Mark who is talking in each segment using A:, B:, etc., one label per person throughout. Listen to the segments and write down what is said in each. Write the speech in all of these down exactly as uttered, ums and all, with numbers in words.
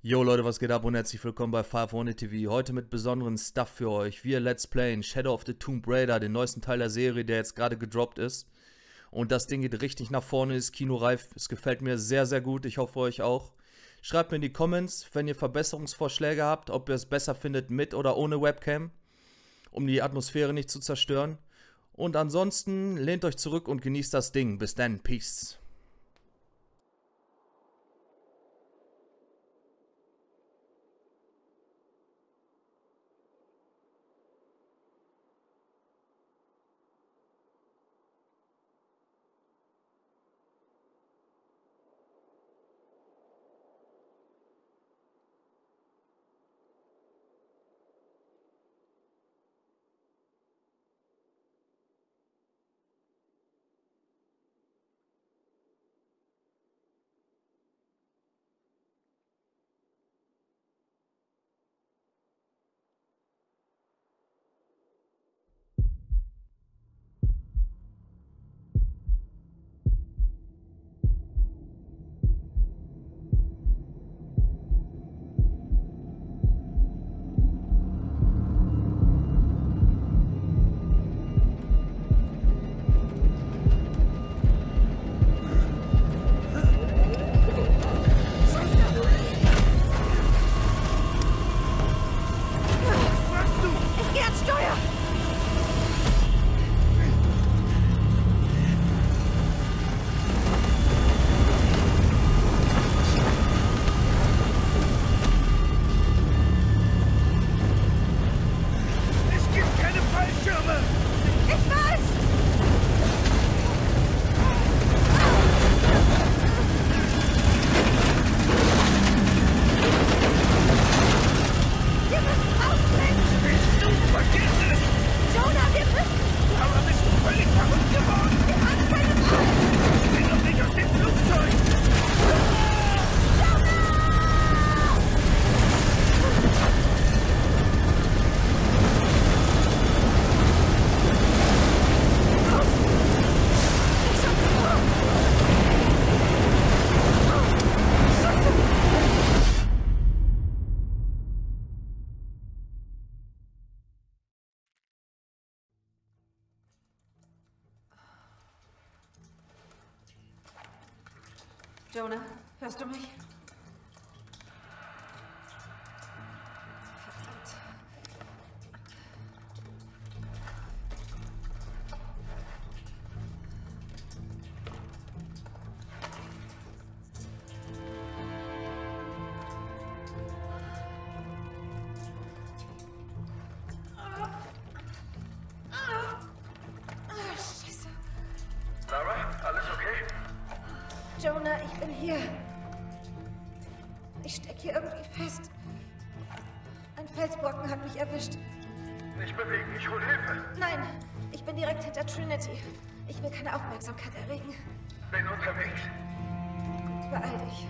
A: Yo Leute, was geht ab und herzlich willkommen bei five hundred T V. Heute mit besonderen Stuff für euch. Wir Let's Playen Shadow of the Tomb Raider, den neuesten Teil der Serie, der jetzt gerade gedroppt ist. Und das Ding geht richtig nach vorne, ist kinoreif. Es gefällt mir sehr, sehr gut. Ich hoffe euch auch. Schreibt mir in die Comments, wenn ihr Verbesserungsvorschläge habt, ob ihr es besser findet mit oder ohne Webcam, um die Atmosphäre nicht zu zerstören. Und ansonsten lehnt euch zurück und genießt das Ding. Bis dann, Peace.
B: Jonah, hörst du mich? Verdammt. Scheiße.
C: Lara, alles okay?
B: Jonah, ich bin hier. Ich stecke hier irgendwie fest. Ein Felsbrocken hat mich erwischt.
C: Nicht bewegen, ich hol Hilfe.
B: Nein, ich bin direkt hinter Trinity. Ich will keine Aufmerksamkeit erregen.
C: Bin unterwegs.
B: Beeil dich.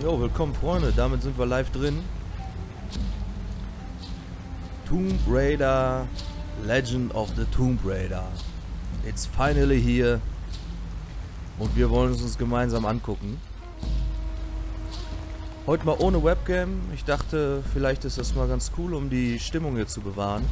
A: Jo, willkommen Freunde, damit sind wir live drin. Tomb Raider, Legend of the Tomb Raider. It's finally here. Und wir wollen es uns gemeinsam angucken. Heute mal ohne Webcam. Ich dachte, vielleicht ist das mal ganz cool, um die Stimmung hier zu bewahren.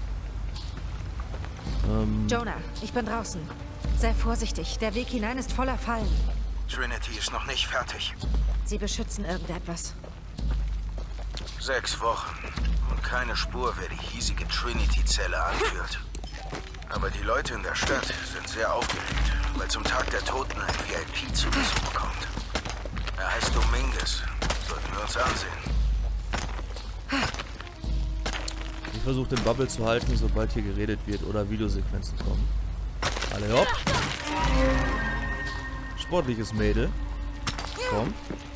A: Ähm
B: Jonah, ich bin draußen. Sei vorsichtig, der Weg hinein ist voller Fallen.
D: Trinity ist noch nicht fertig.
B: Sie beschützen irgendetwas.
D: Sechs Wochen und keine Spur, wer die hiesige Trinity-Zelle anführt. Aber die Leute in der Stadt sind sehr aufgeregt, weil zum Tag der Toten ein V I P-Zubesuch kommt. Er heißt Dominguez. Sollten wir uns ansehen.
A: Ich versuche den Bubble zu halten, sobald hier geredet wird oder Videosequenzen kommen. Alle hopp. Sportliches Mädel. Komm.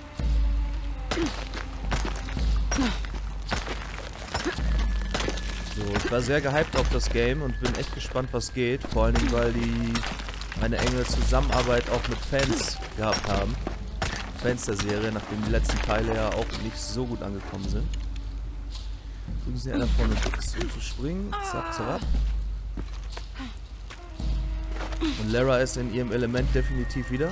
A: So, ich war sehr gehypt auf das Game und bin echt gespannt, was geht. Vor allen Dingen, weil die eine enge Zusammenarbeit auch mit Fans gehabt haben. Fans der Serie, nachdem die letzten Teile ja auch nicht so gut angekommen sind. Drücken sie einer vorne X, um zu springen. Zack, zack. Und Lara ist in ihrem Element definitiv wieder.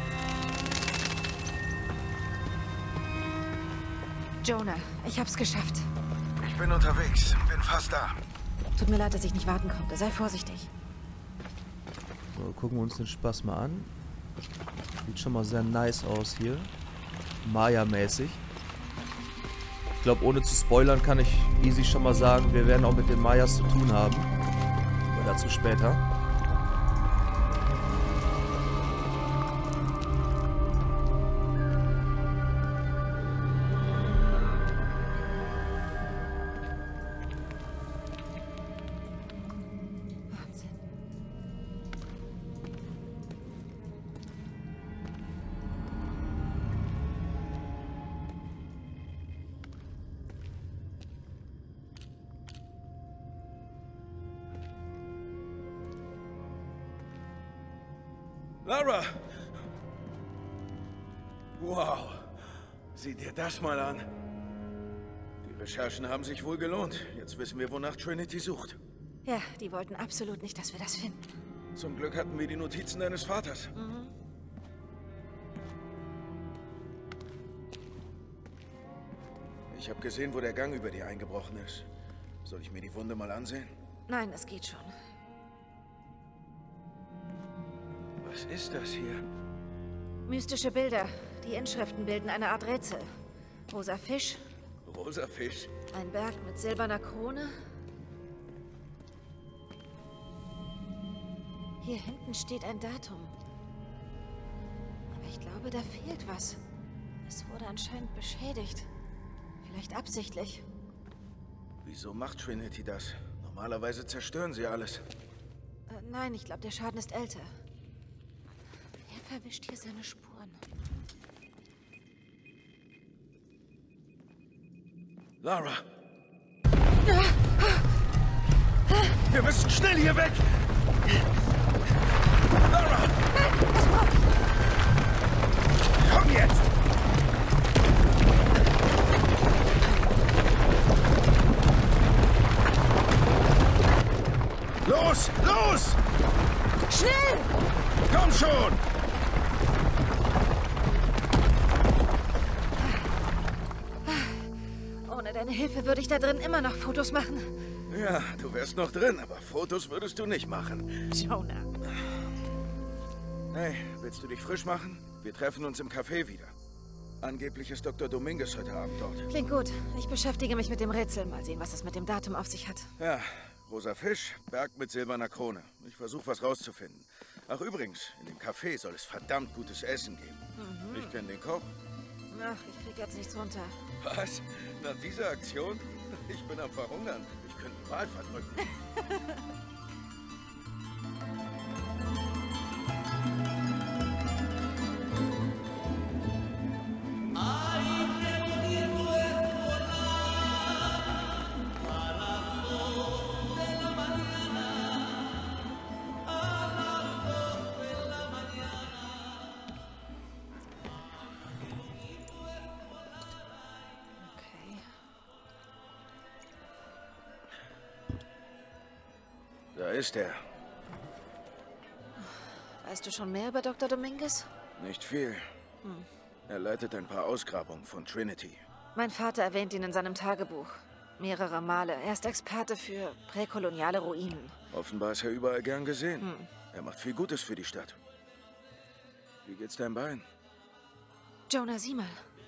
B: Jonah, ich hab's geschafft.
D: Ich bin unterwegs, bin fast da.
B: Tut mir leid, dass ich nicht warten konnte. Sei vorsichtig.
A: So, gucken wir uns den Spaß mal an. Sieht schon mal sehr nice aus hier. Maya-mäßig. Ich glaube, ohne zu spoilern kann ich easy schon mal sagen, wir werden auch mit den Mayas zu tun haben. Aber dazu später.
E: Lara! Wow! Sieh dir das mal an. Die Recherchen haben sich wohl gelohnt. Jetzt wissen wir, wonach Trinity sucht.
B: Ja, die wollten absolut nicht, dass wir das finden.
E: Zum Glück hatten wir die Notizen deines Vaters.
B: Mhm.
E: Ich habe gesehen, wo der Gang über dir eingebrochen ist. Soll ich mir die Wunde mal ansehen?
B: Nein, es geht schon.
E: Was ist das hier?
B: Mystische Bilder. Die Inschriften bilden eine Art Rätsel. Rosa Fisch,
E: Rosa Fisch?
B: ein Berg mit silberner Krone. Hier hinten steht ein Datum. Aber ich glaube, da fehlt was. Es wurde anscheinend beschädigt. Vielleicht absichtlich.
E: Wieso macht Trinity das? Normalerweise zerstören sie alles.
B: Äh, nein, ich glaube, der Schaden ist älter. Er verwischt hier seine Spuren.
E: Lara! Wir müssen schnell hier weg! Lara!
B: Nein, das braucht
E: Komm jetzt! Los! Los!
B: Schnell!
E: Komm schon!
B: Ohne deine Hilfe würde ich da drin immer noch Fotos machen.
E: Ja, du wärst noch drin, aber Fotos würdest du nicht machen.
B: Jonah.
E: Hey, willst du dich frisch machen? Wir treffen uns im Café wieder. Angeblich ist Doktor Dominguez heute Abend dort.
B: Klingt gut. Ich beschäftige mich mit dem Rätsel. Mal sehen, was es mit dem Datum auf sich hat.
E: Ja, rosa Fisch, Berg mit silberner Krone. Ich versuche was rauszufinden. Ach übrigens, in dem Café soll es verdammt gutes Essen geben. Mhm. Ich kenne den Koch.
B: Ach, ich krieg jetzt nichts runter.
E: Was? Nach dieser Aktion? Ich bin am Verhungern. Ich könnte einen Wal verdrücken. ist er?
B: Weißt du schon mehr über Doktor Dominguez?
E: Nicht viel.
B: Hm.
E: Er leitet ein paar Ausgrabungen von Trinity.
B: Mein Vater erwähnt ihn in seinem Tagebuch. Mehrere Male. Er ist Experte für präkoloniale Ruinen.
E: Offenbar ist er überall gern gesehen.
B: Hm.
E: Er macht viel Gutes für die Stadt. Wie geht's deinem Bein?
B: Jonah, sieh mal.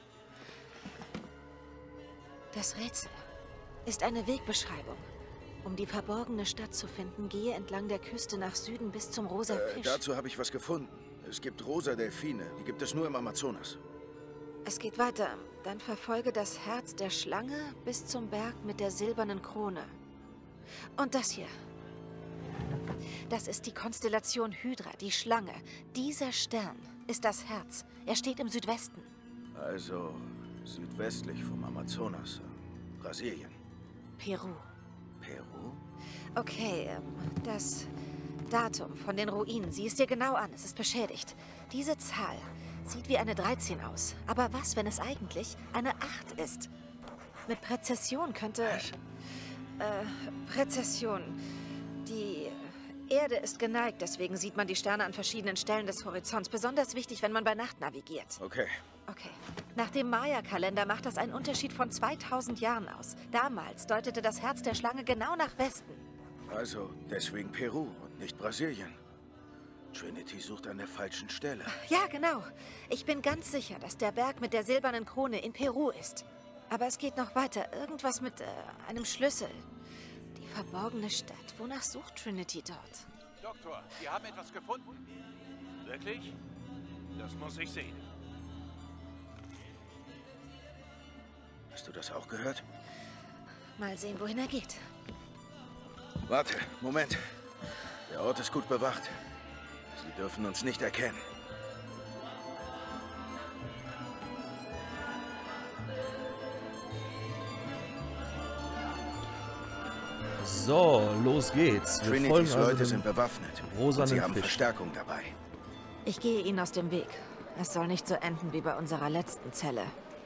B: Das Rätsel ist eine Wegbeschreibung. Um die verborgene Stadt zu finden, gehe entlang der Küste nach Süden bis zum Rosa
E: Äh,
B: Fisch.
E: dazu habe ich was gefunden. Es gibt rosa Delfine. Die gibt es nur im Amazonas.
B: Es geht weiter. Dann verfolge das Herz der Schlange bis zum Berg mit der silbernen Krone. Und das hier. Das ist die Konstellation Hydra, die Schlange. Dieser Stern ist das Herz. Er steht im Südwesten.
E: Also südwestlich vom Amazonas. Brasilien.
B: Peru.
E: Peru?
B: Okay, ähm, das Datum von den Ruinen. Sieh es dir genau an. Es ist beschädigt. Diese Zahl sieht wie eine dreizehn aus. Aber was, wenn es eigentlich eine acht ist? Mit Präzession könnte... Äh, Präzession. Die Erde ist geneigt, deswegen sieht man die Sterne an verschiedenen Stellen des Horizonts. Besonders wichtig, wenn man bei Nacht navigiert.
E: Okay.
B: Okay. Nach dem Maya-Kalender macht das einen Unterschied von zweitausend Jahren aus. Damals deutete das Herz der Schlange genau nach Westen.
E: Also deswegen Peru und nicht Brasilien. Trinity sucht an der falschen Stelle.
B: Ja, genau. Ich bin ganz sicher, dass der Berg mit der silbernen Krone in Peru ist. Aber es geht noch weiter. Irgendwas mit äh, einem Schlüssel. Die verborgene Stadt. Wonach sucht Trinity dort?
F: Doktor, wir haben etwas gefunden. Wirklich? Das muss ich sehen.
E: Hast du das auch gehört?
B: Mal sehen, wohin er geht.
E: Warte, Moment. Der Ort ist gut bewacht. Sie dürfen uns nicht erkennen.
A: So, los geht's. Wir folgen
E: Trinitys
A: also
E: Leute
A: dem
E: sind bewaffnet.
A: rosanen
E: Und sie haben
A: Fisch.
E: Verstärkung dabei.
B: Ich gehe ihnen aus dem Weg. Es soll nicht so enden wie bei unserer letzten Zelle.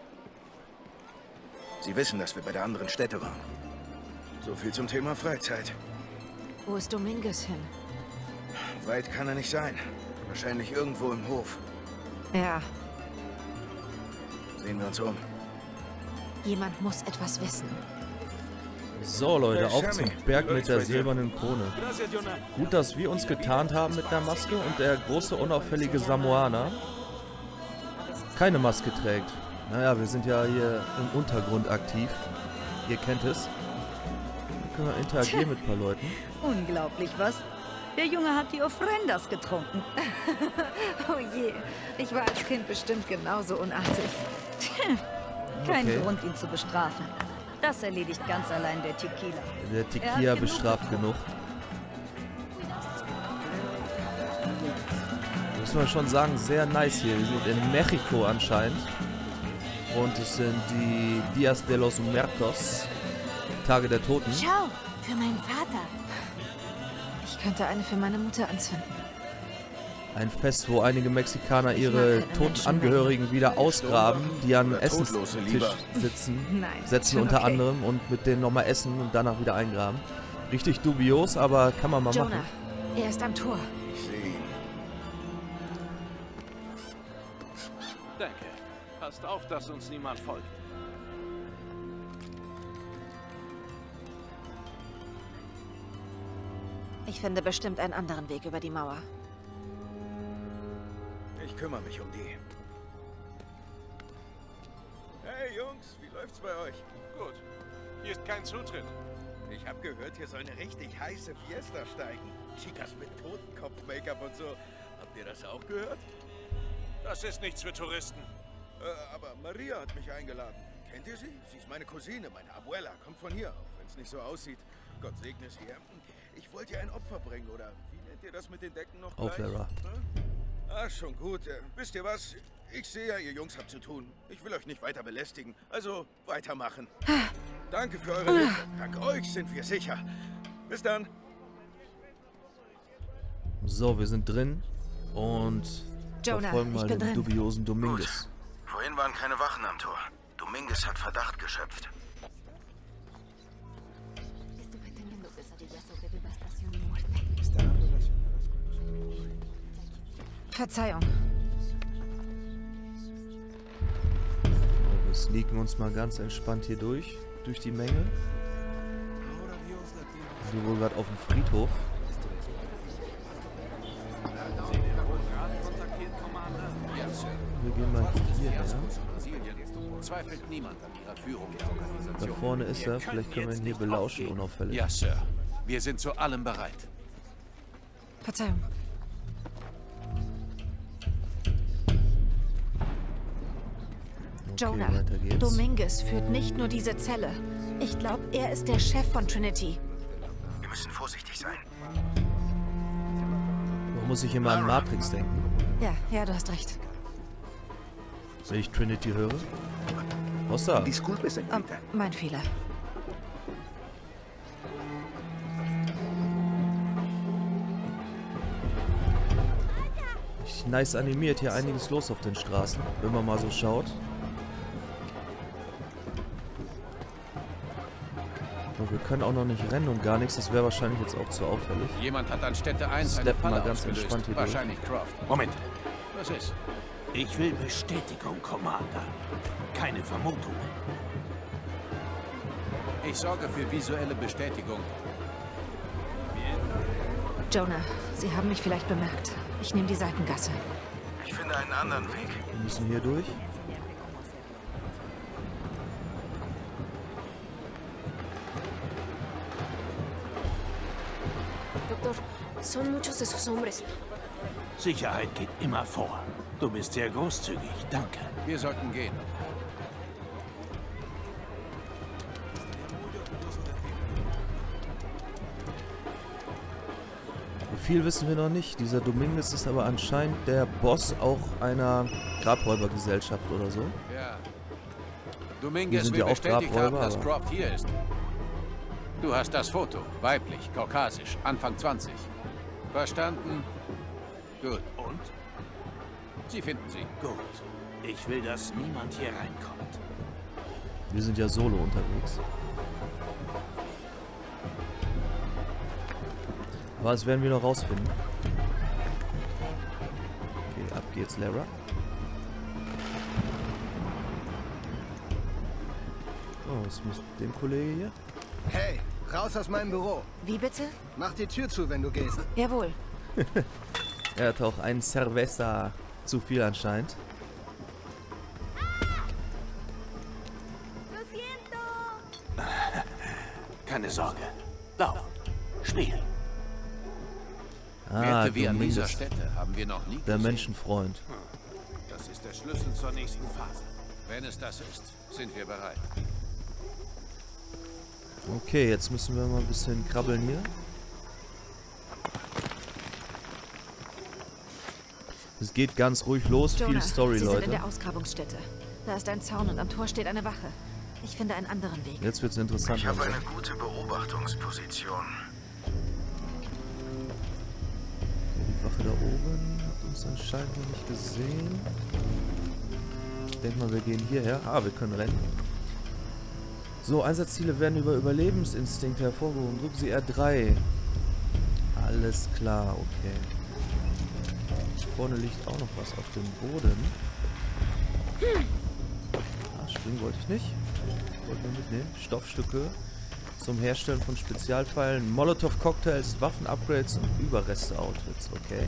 E: Sie wissen, dass wir bei der anderen Stätte waren. So viel zum Thema Freizeit.
B: Wo ist Dominguez hin?
E: Weit kann er nicht sein. Wahrscheinlich irgendwo im Hof.
B: Ja,
E: Sehen wir uns um.
B: jemand muss etwas wissen.
A: So, Leute,
E: Hey,
A: auf
E: Sammy,
A: zum Berg
E: wie
A: mit
E: läuft's
A: der
E: bei dir?
A: silbernen Krone. Gut, dass wir uns getarnt haben mit einer Maske und der große, unauffällige Samoaner keine Maske trägt. Naja, wir sind ja hier im Untergrund aktiv. Ihr kennt es. Da können wir interagieren mit ein paar Leuten.
G: Unglaublich, was? Der Junge hat die Ofrendas getrunken.
B: Oh je, ich war als Kind bestimmt genauso unartig.
G: Kein
A: Okay.
G: Grund, ihn zu bestrafen. Das erledigt ganz allein der Tequila.
A: Der Tequila bestraft genug. Muss man schon sagen, sehr nice hier. Wir sind in Mexiko anscheinend. Und es sind die Dias de los Muertos, Tage der Toten.
B: Schau, für meinen Vater. Ich könnte eine für meine Mutter anzünden.
A: Ein Fest, wo einige Mexikaner
B: Ich
A: ihre
B: mag keine
A: toten
B: Menschenmengen.
A: Angehörigen wieder ausgraben, die an
E: Oder Totlose
A: Essenstisch
E: lieber.
A: sitzen,
B: Nein,
A: setzen
B: schon
A: unter
B: okay.
A: anderem und mit denen nochmal essen und danach wieder eingraben. Richtig dubios, aber kann man mal
B: Jonah,
A: machen.
B: er ist am Tor.
E: Ich sehe ihn.
F: Danke. Passt auf, dass uns niemand folgt.
B: Ich finde bestimmt einen anderen Weg über die Mauer.
E: Ich kümmere mich um die. Hey Jungs, wie läuft's bei euch?
F: Gut. Hier ist kein Zutritt.
E: Ich habe gehört, hier soll eine richtig heiße Fiesta steigen. Chicas mit Totenkopf-Make-up und so. Habt ihr das auch gehört?
F: Das ist nichts für Touristen.
E: Äh, aber Maria hat mich eingeladen. Kennt ihr sie? Sie ist meine Cousine, meine Abuela. Kommt von hier, auch wenn es nicht so aussieht. Gott segne sie. Ich wollte ihr ein Opfer bringen, oder wie nennt ihr das mit den Decken noch gleich?
A: Auflehrer.
E: Hm? Ah, schon gut. Äh, wisst ihr was? Ich sehe ja, ihr Jungs habt zu tun. Ich will euch nicht weiter belästigen. Also, weitermachen. Danke für eure Hilfe. Dank euch sind wir sicher. Bis dann.
A: So, wir sind drin und
B: Jonah,
A: verfolgen
B: ich
A: mal
B: bin
A: den
B: drin.
A: dubiosen Dominguez.
D: Vorhin waren keine Wachen am Tor. Dominguez hat Verdacht geschöpft.
H: Estuve teniendo pesadillas sobre devastación y muerte.
B: Verzeihung.
A: Wir sneaken uns mal ganz entspannt hier durch, durch die Menge. Wir sind wohl gerade auf dem Friedhof. Wir gehen mal hierher.
F: Zweifelt niemand an ihrer Führung der Organisation.
A: Da vorne ist er, vielleicht können wir ihn hier belauschen, unauffällig.
F: Ja, Sir. Wir sind zu allem bereit.
B: Verzeihung.
A: Okay,
B: Jonah,
A: weiter geht's.
B: Dominguez führt nicht nur diese Zelle. Ich glaube, er ist der Chef von Trinity.
D: Wir müssen vorsichtig sein.
A: Man muss sich immer an Matrix denken,
B: Ja, ja, du hast recht.
A: wenn ich Trinity höre. Hossa,
D: Disculpe,
B: Oh,
D: señorita.
B: mein Fehler.
A: nice animiert, hier einiges los auf den Straßen, wenn man mal so schaut. Aber wir können auch noch nicht rennen und gar nichts, das wäre wahrscheinlich jetzt auch zu auffällig.
F: Jemand hat an Stätte eins eine
A: Steppen
F: Falle
A: mal ganz
F: ausgelöst.
A: entspannt hier durch.
F: Wahrscheinlich Croft.
H: Moment.
F: Was ist?
H: Ich will Bestätigung, Commander. Keine Vermutungen.
F: Ich sorge für visuelle Bestätigung.
B: Jonah, Sie haben mich vielleicht bemerkt. Ich nehme die Seitengasse.
D: Ich finde einen anderen Weg.
A: Wir müssen hier durch.
I: Doctor, son muchos de sus hombres.
H: Sicherheit geht immer vor. Du bist sehr großzügig, danke.
F: Wir sollten gehen.
A: Viel wissen wir noch nicht. Dieser Dominguez ist aber anscheinend der Boss auch einer Grabräubergesellschaft oder so.
F: Ja.
A: Wir
F: Dominguez
A: sind
F: will
A: ja auch
F: bestätigt haben,
A: Grabräuber,
F: dass
A: aber-
F: Croft hier ist. Du hast das Foto. Weiblich, kaukasisch, Anfang zwanzig. Verstanden? Gut.
H: Und?
F: Sie finden sie.
H: Gut. Ich will, dass niemand hier reinkommt.
A: Wir sind ja solo unterwegs. Aber das werden wir noch rausfinden. Okay, ab geht's, Lara. Oh, was ist mit dem Kollege hier?
J: Hey, raus aus meinem Büro.
B: Wie bitte?
J: Mach die Tür zu, wenn du gehst.
B: Jawohl.
A: Er hat auch einen Cerveza zu viel anscheinend.
H: Keine Sorge. Lauf. Spiel.
A: Ah,
F: Werte wie an dieser
A: Dominguez,
F: Stätte haben wir noch nie
A: der
F: gesehen.
A: Menschenfreund.
H: Das ist der Schlüssel zur nächsten Phase.
F: Wenn es das ist, sind wir bereit.
A: Okay, jetzt müssen wir mal ein bisschen krabbeln hier. Es geht ganz ruhig los,
B: Jonah,
A: viel Story,
B: Sie sind in
A: Leute.
B: der Ausgrabungsstätte. Da ist ein Zaun und am Tor steht eine Wache. Ich finde einen anderen Weg.
A: Jetzt wird's interessant.
D: Ich habe eine gute Beobachtungsposition.
A: Die Wache da oben hat uns anscheinend noch nicht gesehen. Ich denke mal, wir gehen hierher. Ah, wir können rennen. So, Einsatzziele werden über Überlebensinstinkte hervorgehoben. Drücken Sie R drei. Alles klar, okay. Vorne liegt auch noch was auf dem Boden. Ah, springen wollte ich nicht. Wollten wir mitnehmen. Stoffstücke zum Herstellen von Spezialpfeilen, Molotow-Cocktails, Waffen-Upgrades und Überreste-Outfits. Okay.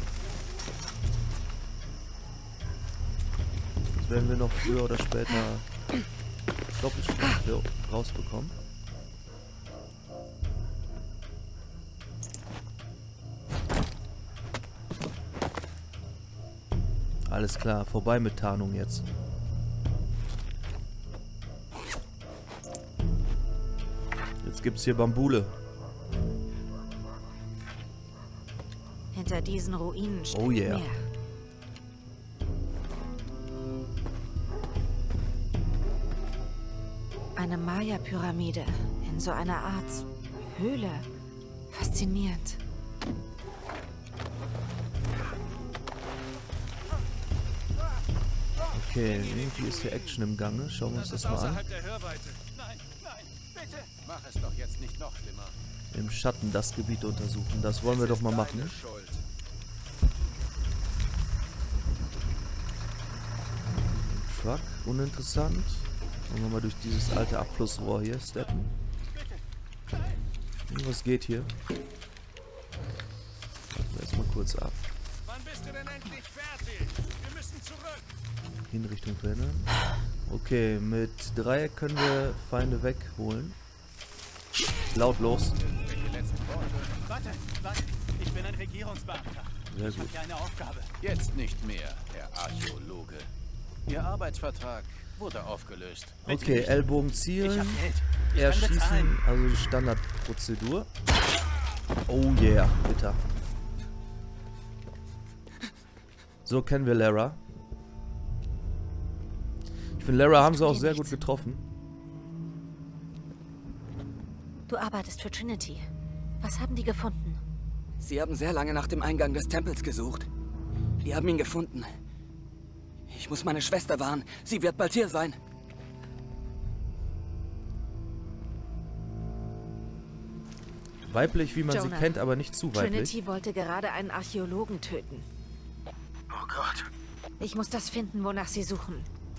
A: Das werden wir noch früher oder später doppelt rausbekommen. Alles klar, vorbei mit Tarnung jetzt. Jetzt gibt's hier Bambule.
B: Hinter diesen Ruinen steckt
A: Oh yeah.
B: mehr. Eine Maya-Pyramide in so einer Art Höhle. Faszinierend.
A: Okay, irgendwie ist hier Action im Gange. Schauen wir uns das mal an.
F: Mach es doch jetzt nicht noch schlimmer.
A: Im Schatten das Gebiet untersuchen. Das wollen wir doch mal machen. fuck? Uninteressant. Wollen wir mal durch dieses alte Abflussrohr hier steppen. Was geht hier? Warten wir erstmal kurz ab.
H: Wann bist du denn endlich fertig? Wir müssen zurück.
A: Hinrichtung verändern. Okay, mit Dreieck können wir Feinde wegholen. Lautlos.
H: Warte, warte. Ich bin ein Regierungsbeamter.
A: Sehr
H: Ich
A: gut.
H: habe hier eine Aufgabe.
F: Jetzt nicht mehr, Herr Archäologe. Ihr Arbeitsvertrag wurde aufgelöst.
A: Okay, Ellbogen
H: Ich
A: zielen.
H: hab Geld. Ich kann
A: Erschießen,
H: bezahlen.
A: also die Standardprozedur. Oh yeah, bitter. So kennen wir Lara. Ich finde, Lara haben sie auch sehr gut getroffen.
B: Du arbeitest für Trinity. Was haben die gefunden?
K: Sie haben sehr lange nach dem Eingang des Tempels gesucht. Wir haben ihn gefunden. Ich muss meine Schwester warnen. Sie wird bald hier sein.
A: Weiblich, wie man
B: Jonah,
A: sie kennt, aber nicht zu weiblich.
B: Trinity wollte gerade einen Archäologen töten.
D: Oh Gott.
B: Ich muss das finden, wonach sie suchen.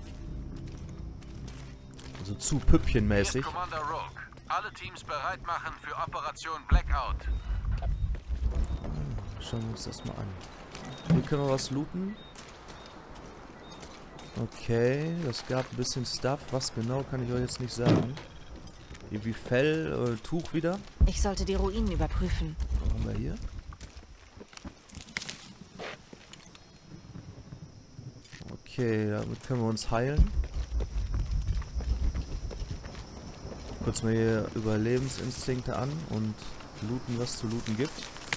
A: Also zu püppchenmäßig.
F: Commander Rogue. Alle Teams bereit machen für Operation Blackout.
A: Schauen wir uns das mal an. Hier können wir was looten. Okay, das gab ein bisschen Stuff. Was genau, kann ich euch jetzt nicht sagen. Irgendwie Fell, äh, Tuch wieder.
B: Ich sollte die Ruinen überprüfen.
A: Was haben wir hier? Okay, damit können wir uns heilen. Kurz mal hier Überlebensinstinkte an und looten, was zu looten gibt.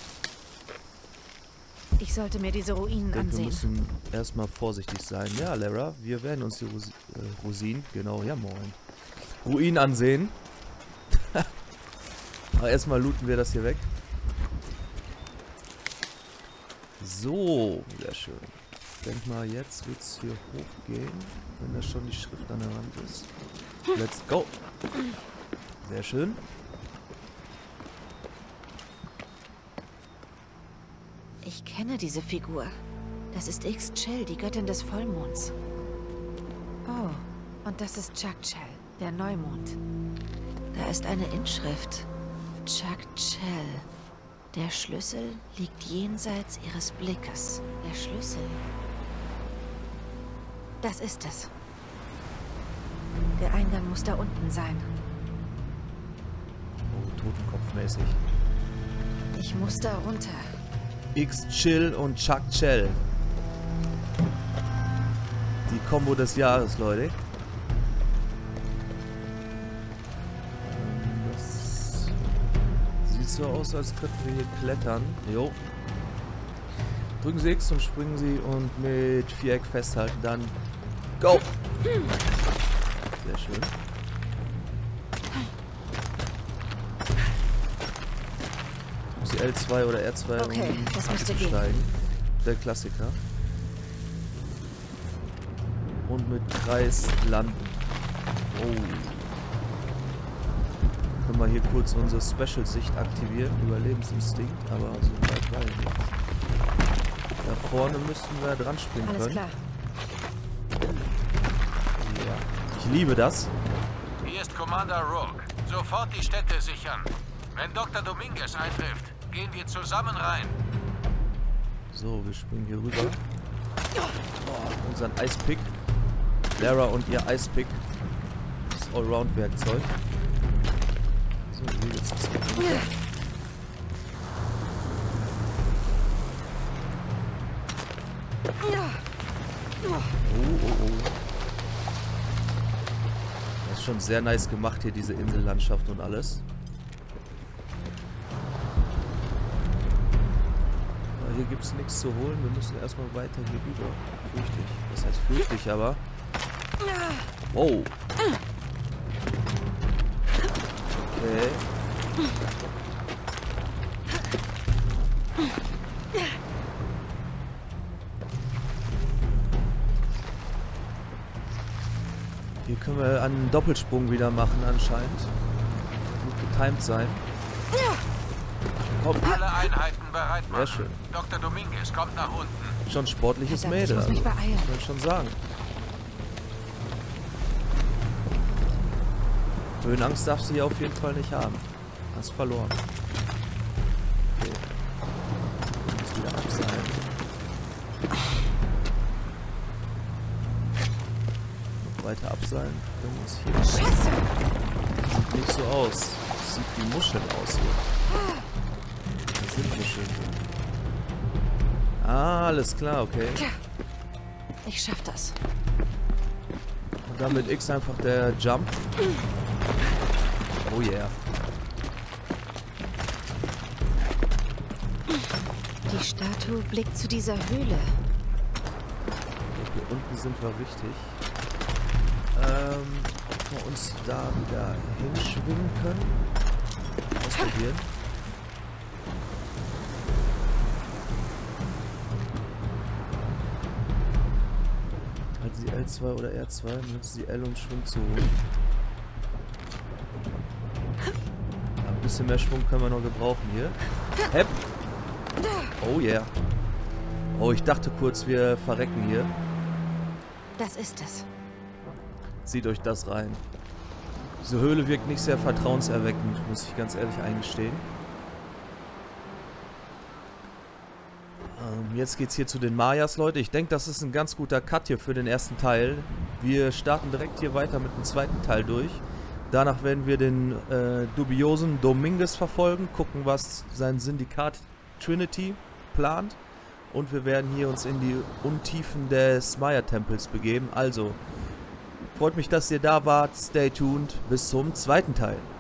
B: Ich sollte mir diese Ruinen
A: Ich denke, wir
B: ansehen.
A: müssen erstmal vorsichtig sein. Ja, Lara, wir werden uns die Ros äh, Rosinen, genau, ja moin. Ruinen ansehen. Aber erstmal looten wir das hier weg. So, sehr schön. Ich denke mal, jetzt wird es hier hochgehen, wenn da schon die Schrift an der Wand ist. Let's go. Sehr schön.
B: Ich kenne diese Figur. Das ist Ixchel, die Göttin des Vollmonds. Oh, und das ist Chakchel, der Neumond. Da ist eine Inschrift. Chakchel. Der Schlüssel liegt jenseits ihres Blickes. Der Schlüssel. Das ist es. Der Eingang muss da unten sein.
A: Oh, Totenkopfmäßig.
B: Ich muss da runter.
A: Ixchel und Chakchel. Die Kombo des Jahres, Leute. Das sieht so aus, als könnten wir hier klettern. Jo. Drücken Sie X und springen Sie und mit Viereck festhalten. Dann go! Sehr schön. Muss die L zwei oder R zwei
B: Okay,
A: um
B: das müsste gehen.
A: steigen. Der Klassiker. Und mit Kreis landen. Oh. Können wir hier kurz unsere Special-Sicht aktivieren. Überlebensinstinkt, aber so weit war ich nicht. Da vorne müssten wir dran springen
B: Alles
A: können.
B: klar.
A: Ja. Ich liebe das.
F: Hier ist Commander Rogue. Sofort die Städte sichern. Wenn Doktor Dominguez eintrifft, gehen wir zusammen rein.
A: So, wir springen hier rüber. Oh, unseren Eispick. Lara und ihr Eispick. Das Allround-Werkzeug. So, hier geht's jetzt runter. Oh, oh, oh. Das ist schon sehr nice gemacht hier, diese Insellandschaft und alles. Aber hier gibt es nichts zu holen. Wir müssen erstmal weiter hier rüber. Fürchte ich. Das heißt fürchte ich, aber... Wow. Okay. Hier können wir einen Doppelsprung wieder machen anscheinend. Gut getimed sein. Komm.
F: Alle Einheiten bereit machen.
A: Sehr schön.
F: Doktor Dominguez kommt nach unten.
A: Schon sportliches
B: Verdammt, ich
A: Mädel.
B: muss mich
A: Also,
B: beeilen.
A: muss man schon sagen. Höhenangst darfst du hier auf jeden Fall nicht haben. Hast verloren. Okay. Ich muss wieder abseilen. Noch weiter abseilen. Irgendwas hier.
B: Scheiße!
A: Sieht nicht so aus. Sieht wie Muscheln aus hier. Das sind Muscheln. Ah, alles klar, okay.
B: Ich schaff das.
A: Und dann mit X einfach der Jump. Oh yeah.
B: Die Statue blickt zu dieser Höhle.
A: Okay, hier unten sind wir richtig. Ähm, ob wir uns da wieder hinschwingen können. Ausprobieren. Halten Sie L zwei oder R zwei, nutzen Sie L um Schwung zu holen. Ein bisschen mehr Schwung können wir noch gebrauchen hier. Hepp. Oh yeah. Oh, ich dachte kurz, wir verrecken hier.
B: Das ist es.
A: Zieht euch das rein. Diese Höhle wirkt nicht sehr vertrauenserweckend, muss ich ganz ehrlich eingestehen. Ähm, jetzt geht's hier zu den Mayas, Leute. Ich denke, das ist ein ganz guter Cut hier für den ersten Teil. Wir starten direkt hier weiter mit dem zweiten Teil durch. Danach werden wir den äh, dubiosen Dominguez verfolgen, gucken, was sein Syndikat Trinity plant. Und wir werden hier uns in die Untiefen des Maya-Tempels begeben. Also, freut mich, dass ihr da wart. Stay tuned. Bis zum zweiten Teil.